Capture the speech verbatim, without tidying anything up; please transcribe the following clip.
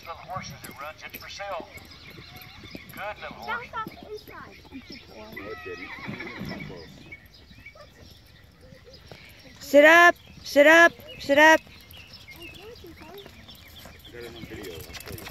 little horses that runs. It's for sale. Good little horse. Bounce off the inside. No, it didn't. Close. Sit up, sit up, sit up. I got it on video. I'll show you.